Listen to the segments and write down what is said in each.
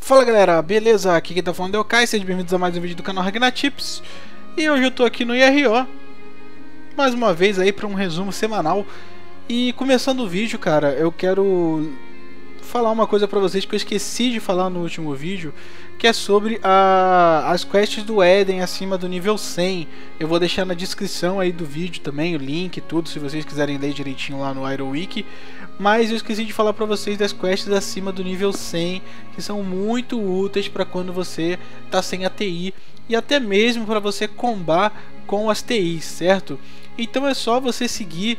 Fala galera, beleza? Aqui quem tá falando é o Kai, sejam bem-vindos a mais um vídeo do canal Ragnatips. E hoje eu tô aqui no IRO, mais uma vez aí para um resumo semanal. E começando o vídeo, cara, eu quero falar uma coisa pra vocês que eu esqueci de falar no último vídeo, que é sobre as quests do Éden acima do nível 100. Eu vou deixar na descrição aí do vídeo também o link e tudo, se vocês quiserem ler direitinho lá no IroWiki. Mas eu esqueci de falar pra vocês das quests acima do nível 100, que são muito úteis para quando você tá sem ATI e até mesmo para você combar com as TIs, certo? Então é só você seguir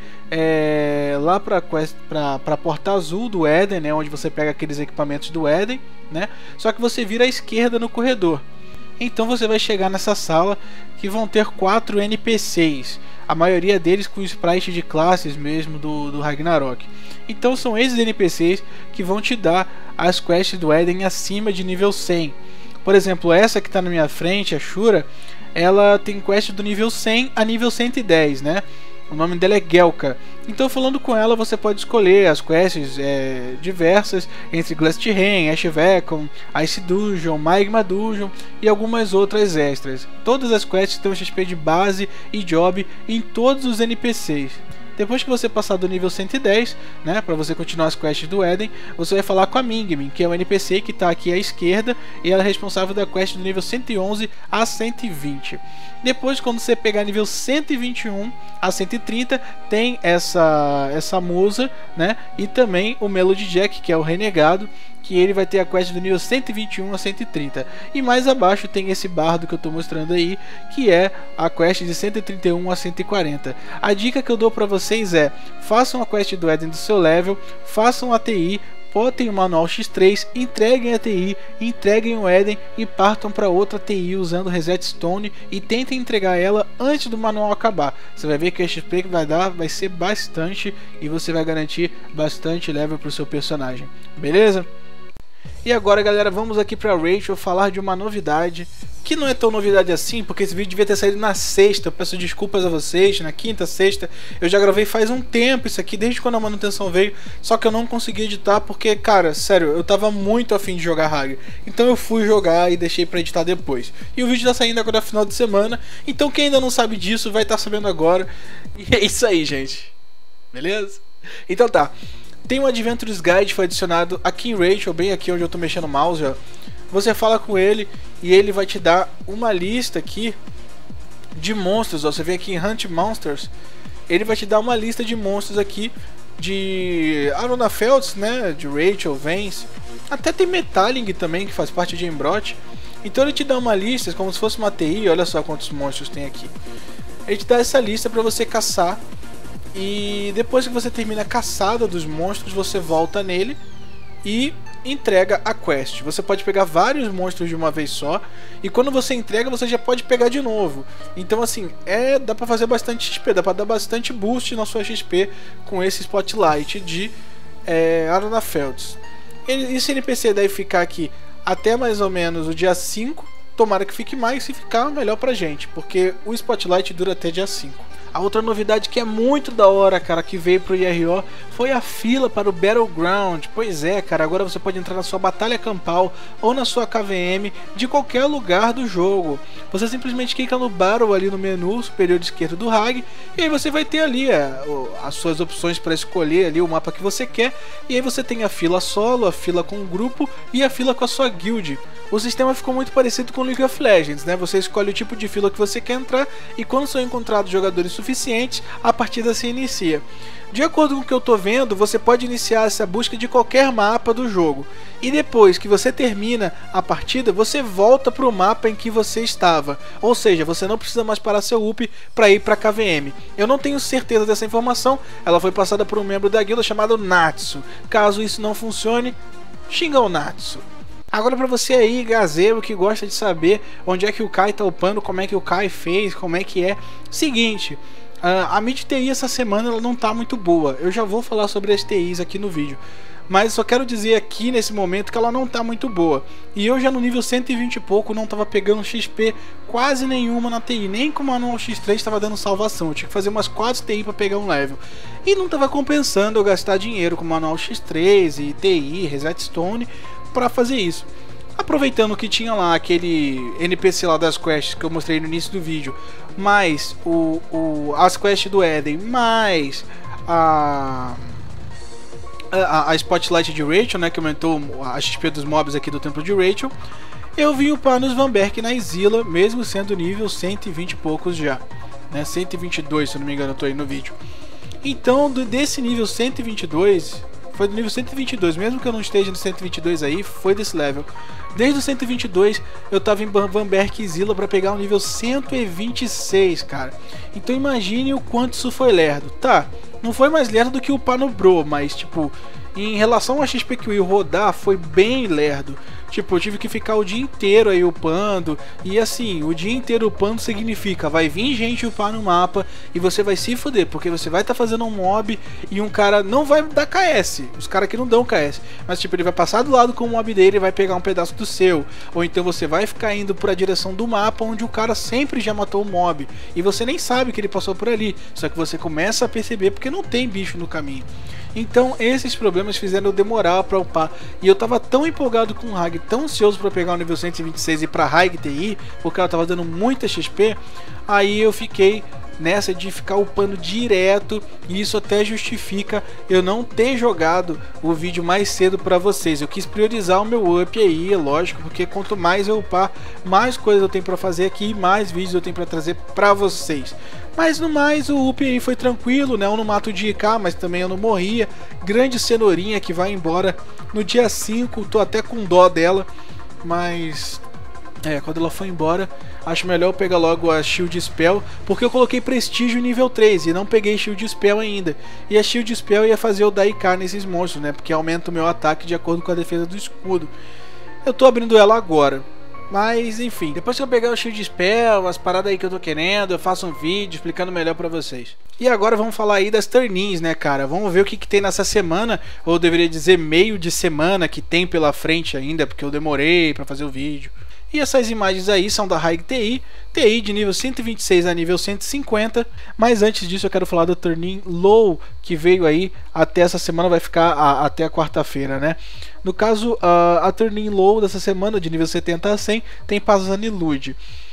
lá para a porta azul do Éden, né, onde você pega aqueles equipamentos do Éden, né? Só que você vira à esquerda no corredor. Então você vai chegar nessa sala que vão ter 4 NPCs, a maioria deles com sprite de classes mesmo do Ragnarok. Então são esses NPCs que vão te dar as quests do Éden acima de nível 100. Por exemplo, essa que está na minha frente, a Shura, ela tem quest do nível 100 a nível 110, né? O nome dela é Gelka. Então, falando com ela, você pode escolher as quests diversas entre Glastren, Ashvekon, Ice Dungeon, Magma Dungeon e algumas outras extras. Todas as quests têm um XP de base e job em todos os NPCs. Depois que você passar do nível 110, né, para você continuar as quests do Éden, você vai falar com a Mingmin, que é o NPC que está aqui à esquerda, e ela é responsável da quest do nível 111 a 120. Depois, quando você pegar nível 121 a 130, tem essa musa, né, e também o Melody Jack, que é o renegado, que ele vai ter a quest do nível 121 a 130. E mais abaixo tem esse bardo que eu estou mostrando aí, que é a quest de 131 a 140. A dica que eu dou para vocês é: façam a quest do Éden do seu level, façam a TI, botem o manual X3, entreguem a TI, entreguem o Éden e partam para outra TI usando Reset Stone e tentem entregar ela antes do manual acabar. Você vai ver que o XP que vai dar vai ser bastante e você vai garantir bastante level para o seu personagem. Beleza? E agora, galera, vamos aqui para Rachel falar de uma novidade, que não é tão novidade assim, porque esse vídeo devia ter saído na sexta. Eu peço desculpas a vocês, na quinta, sexta. Eu já gravei faz um tempo isso aqui, desde quando a manutenção veio, só que eu não consegui editar porque, cara, sério, eu tava muito afim de jogar Rag. Então eu fui jogar e deixei para editar depois. E o vídeo tá saindo agora no final de semana, então quem ainda não sabe disso vai estar sabendo agora. E é isso aí, gente. Beleza? Então tá. Tem um Adventures Guide, foi adicionado aqui em Rachel, bem aqui onde eu tô mexendo o mouse, ó. Você fala com ele e ele vai te dar uma lista aqui de monstros, ó. Você vem aqui em Hunt Monsters, ele vai te dar uma lista de monstros aqui de Arona Feltz, né, de Rachel, Vance. Até tem Metaling também, que faz parte de Embroth. Então ele te dá uma lista, como se fosse uma TI, olha só quantos monstros tem aqui. Ele te dá essa lista para você caçar. E depois que você termina a caçada dos monstros, você volta nele e entrega a quest. Você pode pegar vários monstros de uma vez só, e quando você entrega, você já pode pegar de novo. Então assim, dá pra fazer bastante XP, dá pra dar bastante boost na sua XP com esse Spotlight de Arona Feltz. Esse NPC deve ficar aqui até mais ou menos o dia 5. Tomara que fique mais, se ficar melhor pra gente, porque o Spotlight dura até dia 5. A outra novidade que é muito da hora, cara, que veio pro IRO foi a fila para o Battleground. Pois é, cara, agora você pode entrar na sua batalha campal ou na sua KVM de qualquer lugar do jogo. Você simplesmente clica no Battle ali no menu superior esquerdo do Rag, e aí você vai ter ali as suas opções para escolher ali o mapa que você quer. E aí você tem a fila solo, a fila com o grupo e a fila com a sua guild. O sistema ficou muito parecido com League of Legends, né? Você escolhe o tipo de fila que você quer entrar e quando são encontrados jogadores suficientes, a partida se inicia. De acordo com o que eu tô vendo, você pode iniciar essa busca de qualquer mapa do jogo. E depois que você termina a partida, você volta para o mapa em que você estava. Ou seja, você não precisa mais parar seu up para ir para a KVM. Eu não tenho certeza dessa informação, ela foi passada por um membro da guilda chamado Natsu. Caso isso não funcione, xinga o Natsu. Agora pra você aí, gazeiro, que gosta de saber onde é que o Kai tá upando, como é que o Kai fez, como é que é. Seguinte, a mid TI essa semana ela não tá muito boa. Eu já vou falar sobre as TIs aqui no vídeo. Mas só quero dizer aqui nesse momento que ela não tá muito boa. E eu já no nível 120 e pouco não tava pegando XP quase nenhuma na TI. Nem com o manual X3 tava dando salvação. Eu tinha que fazer umas 4 TI pra pegar um level. E não tava compensando eu gastar dinheiro com o manual X3 e TI, Reset Stone para fazer isso. Aproveitando que tinha lá aquele NPC lá das quests que eu mostrei no início do vídeo, mais as quests do Eden, mais a Spotlight de Rachel, né, que aumentou a XP dos mobs aqui do Templo de Rachel, eu vim upar nos Vanberg na Zilla, mesmo sendo nível 120 e poucos já, né, 122 se eu não me engano, eu tô aí no vídeo. Então desse nível 122, foi do nível 122, mesmo que eu não esteja no 122 aí, foi desse level. Desde o 122 eu tava em Vanberg e Zilla pra pegar o nível 126, cara. Então imagine o quanto isso foi lerdo. Tá, não foi mais lerdo do que upar no Bro, mas tipo, em relação a XP que eu ia rodar, foi bem lerdo. Tipo, eu tive que ficar o dia inteiro aí upando. E assim, o dia inteiro upando significa, vai vir gente upar no mapa e você vai se fuder, porque você vai estar fazendo um mob e um cara não vai dar KS. Os caras que não dão KS. Mas tipo, ele vai passar do lado com o mob dele e vai pegar um pedaço do seu. Ou então você vai ficar indo para a direção do mapa onde o cara sempre já matou o mob. E você nem sabe que ele passou por ali. Só que você começa a perceber porque não tem bicho no caminho. Então esses problemas fizeram eu demorar para upar. E eu tava tão empolgado com o Hag, tão ansioso para pegar o nível 126 e para Hag TI, porque ela tava dando muita XP. Aí eu fiquei nessa de ficar upando direto, e isso até justifica eu não ter jogado o vídeo mais cedo para vocês. Eu quis priorizar o meu up aí, é lógico, porque quanto mais eu upar, mais coisas eu tenho para fazer aqui, mais vídeos eu tenho para trazer para vocês. Mas no mais, o up aí foi tranquilo, né? Eu não mato de IK, mas também eu não morria. Grande cenourinha que vai embora no dia 5, tô até com dó dela, mas quando ela foi embora, acho melhor eu pegar logo a Shield Spell, porque eu coloquei Prestígio nível 3 e não peguei Shield Spell ainda. E a Shield Spell ia fazer eu dar IK nesses monstros, né? Porque aumenta o meu ataque de acordo com a defesa do escudo. Eu tô abrindo ela agora. Mas enfim, depois que eu pegar o Shield Spell, as paradas aí que eu tô querendo, eu faço um vídeo explicando melhor pra vocês. E agora vamos falar aí das turn-ins, né, cara? Vamos ver o que tem nessa semana, ou eu deveria dizer meio de semana que tem pela frente ainda, porque eu demorei pra fazer o vídeo. E essas imagens aí são da Hag TI, TI de nível 126 a nível 150. Mas antes disso eu quero falar da turn-in Low, que veio aí até essa semana, vai ficar até a quarta-feira, né? No caso, a turn-in Low dessa semana, de nível 70 a 100, tem Pazan e Lud.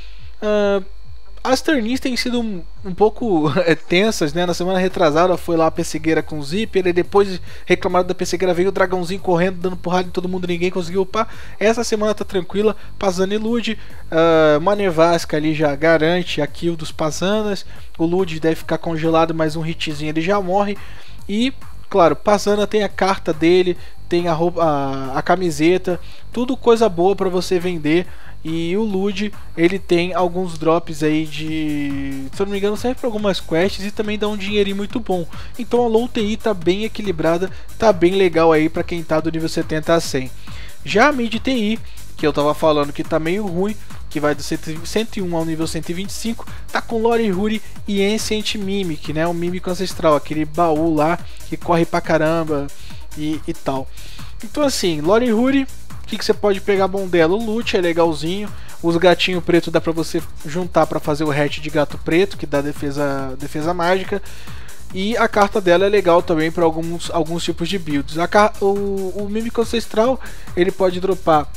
As turn-ins têm sido um pouco tensas, né? Na semana retrasada foi lá a pessegueira com o Zipper, e depois reclamaram da pessegueira, veio o dragãozinho correndo, dando porrada em todo mundo, ninguém conseguiu upar. Essa semana tá tranquila, Pazan e Lud. Uma nevasca ali já garante a kill dos Pazanas. O Lud deve ficar congelado, mas um hitzinho ele já morre. E, claro, Pazana tem a carta dele, tem a roupa, a camiseta, tudo coisa boa para você vender. E o Lud, ele tem alguns drops aí de... se eu não me engano, serve para algumas quests e também dá um dinheirinho muito bom. Então a Low TI tá bem equilibrada, tá bem legal aí para quem tá do nível 70 a 100. Já a Mid TI, que eu tava falando que tá meio ruim, que vai do 101 ao nível 125, tá com Lore Huri e Ancient Mimic, né? O Mímico Ancestral, aquele baú lá que corre pra caramba e tal. Então assim, Lore Huri, o que você pode pegar bom dela? O loot é legalzinho. Os gatinhos pretos dá pra você juntar pra fazer o hatch de gato preto, que dá defesa mágica. E a carta dela é legal também para alguns tipos de builds. O Mímico Ancestral, ele pode dropar,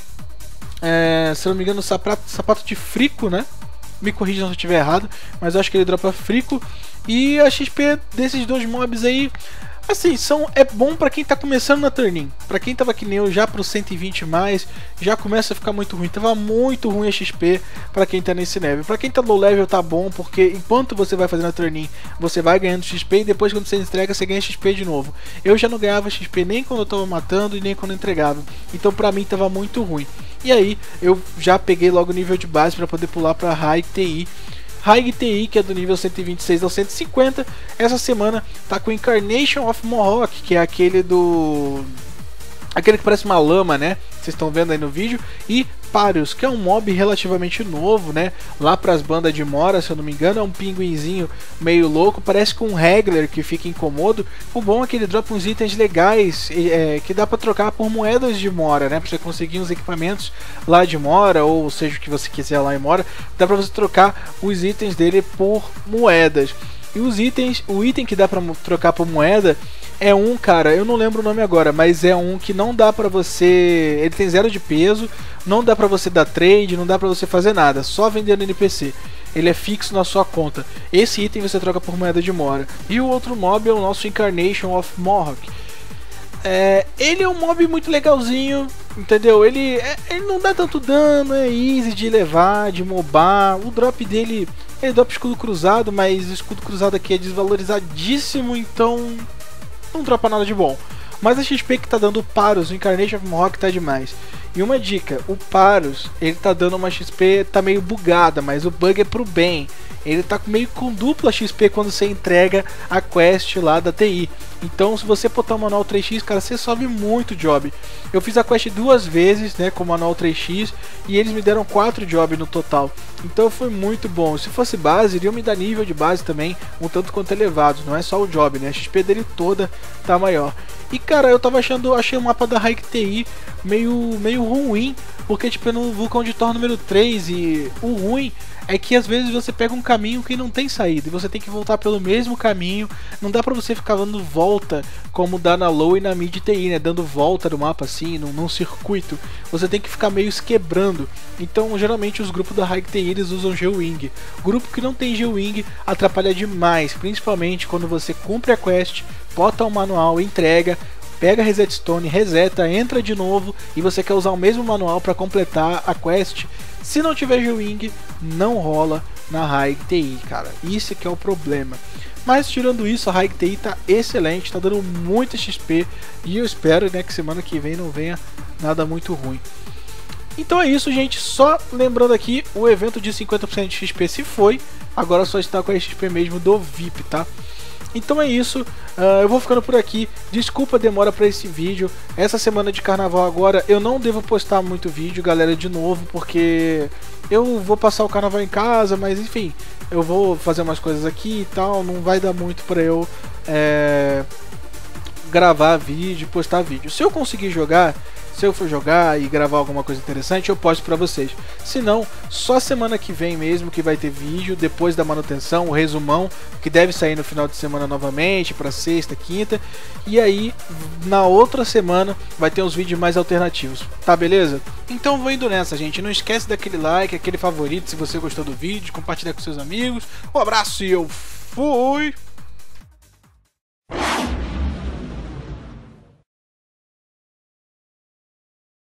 se eu não me engano, sapato de frico, né? Me corrija se eu estiver errado, mas eu acho que ele dropa frico. E a XP desses dois mobs aí, assim, é bom pra quem tá começando na turn-in. Pra quem tava que nem eu já pro 120 mais, já começa a ficar muito ruim. Tava muito ruim a XP pra quem tá nesse level. Pra quem tá low level tá bom, porque enquanto você vai fazendo a turn-in, você vai ganhando XP e depois quando você entrega, você ganha XP de novo. Eu já não ganhava XP nem quando eu tava matando e nem quando eu entregava. Então pra mim tava muito ruim. E aí eu já peguei logo o nível de base pra poder pular pra Hag TI. Hag TI, que é do nível 126 ao 150, essa semana tá com Incarnation of Mohawk, que é aquele que parece uma lama, né? Vocês estão vendo aí no vídeo. E Parius, que é um mob relativamente novo, né? Lá pras bandas de Mora, se eu não me engano, é um pinguinzinho meio louco, parece com um Regler que fica incomodo. O bom é que ele dropa uns itens legais, que dá pra trocar por moedas de Mora, né? Pra você conseguir uns equipamentos lá de Mora, ou seja, o que você quiser lá em Mora, dá pra você trocar os itens dele por moedas. E o item que dá pra trocar por moeda É um, cara, eu não lembro o nome agora, mas é um que não dá pra você... Ele tem 0 de peso, não dá pra você dar trade, não dá pra você fazer nada, só vendendo NPC. Ele é fixo na sua conta. Esse item você troca por moeda de Mora. E o outro mob é o nosso Incarnation of Morrock. Ele é um mob muito legalzinho, entendeu? Ele não dá tanto dano, é easy de levar, de mobar. O drop dele, ele dropa escudo cruzado, mas o escudo cruzado aqui é desvalorizadíssimo, então não dropa nada de bom. Mas a XP que tá dando o Paros, o Incarnation of Morrock tá demais. E uma dica, o Paros, ele tá dando uma XP, tá meio bugada, mas o bug é pro bem. Ele tá meio com dupla XP quando você entrega a quest lá da TI. Então se você botar o manual 3x, cara, você sobe muito job. Eu fiz a quest 2 vezes, né, com o manual 3x, e eles me deram 4 job no total. Então foi muito bom. Se fosse base, iriam me dar nível de base também, um tanto quanto elevado. Não é só o job, né, a XP dele toda tá maior. E cara, eu tava achei o mapa da Hike TI meio ruim, porque tipo, é no vulcão de Thor número 3, e o ruim é que às vezes você pega um caminho que não tem saída e você tem que voltar pelo mesmo caminho. Não dá pra você ficar dando volta como dá na low e na mid TI, né? Dando volta no mapa assim, num circuito. Você tem que ficar meio se quebrando. Então geralmente os grupos da Hike TI eles usam G-Wing. Grupo que não tem G-Wing atrapalha demais, principalmente quando você cumpre a quest, bota o manual, entrega, pega a Reset Stone, reseta, entra de novo e você quer usar o mesmo manual para completar a quest. Se não tiver G-Wing, não rola na Hike TI, cara. Isso que é o problema. Mas tirando isso, a Hike TI tá excelente, tá dando muita XP e eu espero, né, que semana que vem não venha nada muito ruim. Então é isso, gente. Só lembrando aqui, o evento de 50% de XP se foi, agora só está com a XP mesmo do VIP, tá? Então é isso, eu vou ficando por aqui. Desculpa a demora para esse vídeo. Essa semana de carnaval agora eu não devo postar muito vídeo, galera, de novo, porque eu vou passar o carnaval em casa, mas enfim, eu vou fazer umas coisas aqui e tal, não vai dar muito para eu gravar vídeo, postar vídeo. Se eu conseguir jogar, se eu for jogar e gravar alguma coisa interessante, eu posto pra vocês. Se não, só semana que vem mesmo que vai ter vídeo, depois da manutenção, o resumão, que deve sair no final de semana novamente, pra sexta, quinta. E aí, na outra semana, vai ter uns vídeos mais alternativos. Tá, beleza? Então vou indo nessa, gente. Não esquece daquele like, aquele favorito se você gostou do vídeo, compartilhar com seus amigos. Um abraço e eu fui!